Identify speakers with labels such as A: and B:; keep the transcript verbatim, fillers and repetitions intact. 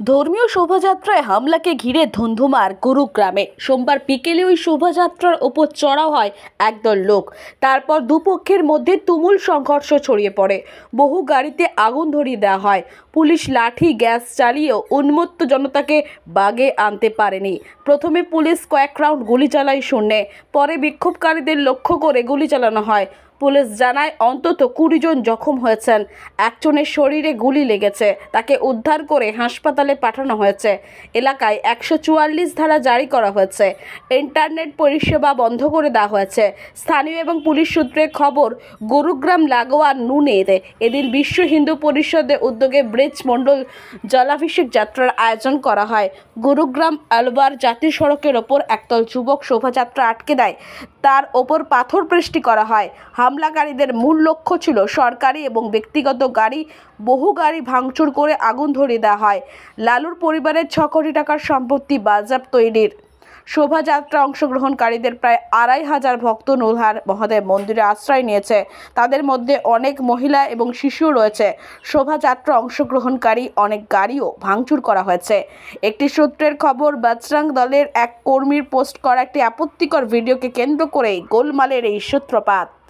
A: ধর্মীয় শোভাযাত্রায় হামলাকে ঘিরে ধুন্ধুমার গুরুগ্রামে। সোমবার বিকেলে ওই শোভাযাত্রার ওপর চড়াও হয় একদল লোক। তারপর দুপক্ষের মধ্যে তুমুল সংঘর্ষ ছড়িয়ে পড়ে। বহু গাড়িতে আগুন ধরিয়ে দেওয়া হয়। পুলিশ লাঠি গ্যাস চালিয়েও উন্মত্ত জনতাকে বাগে আনতে পারেনি। প্রথমে পুলিশ কয়েক রাউন্ড গুলি চালায় শূন্যে, পরে বিক্ষোভকারীদের লক্ষ্য করে গুলি চালানো হয়। পুলিশ জানায় অন্তত কুড়ি জন জখম হয়েছেন। একজনের শরীরে গুলি লেগেছে, তাকে উদ্ধার করে হাসপাতালে পাঠানো হয়েছে। এলাকায় একশো চুয়াল্লিশ ধারা জারি করা হয়েছে। ইন্টারনেট পরিষেবা বন্ধ করে দেওয়া হয়েছে। স্থানীয় এবং পুলিশ সূত্রে খবর, গুরুগ্রাম লাগোয়া নুনের এদিন বিশ্ব হিন্দু পরিষদের উদ্যোগে ব্রিজ মণ্ডল জলাভিষেক যাত্রার আয়োজন করা হয়। গুরুগ্রাম আলওয়ার জাতীয় সড়কের ওপর একদল যুবক শোভাযাত্রা আটকে দেয়, তার ওপর পাথর বৃষ্টি করা হয়। হামলাকারীদের মূল লক্ষ্য ছিল সরকারি এবং ব্যক্তিগত গাড়ি। বহু গাড়ি ভাঙচুর করে আগুন ধরিয়ে দেওয়া হয়। লালুর পরিবারের ছ কোটি টাকার সম্পত্তি বাজেয়াপ্ত তৈরির। শোভাযাত্রা অংশগ্রহণকারীদের প্রায় আড়াই হাজার ভক্ত নুলহার মহাদেব মন্দিরে আশ্রয় নিয়েছে। তাদের মধ্যে অনেক মহিলা এবং শিশু রয়েছে। শোভাযাত্রা অংশগ্রহণকারী অনেক গাড়িও ভাঙচুর করা হয়েছে। একটি সূত্রের খবর, বজরং দলের এক কর্মীর পোস্ট করা একটি আপত্তিকর ভিডিওকে কেন্দ্র করেই গোলমালের এই সূত্রপাত।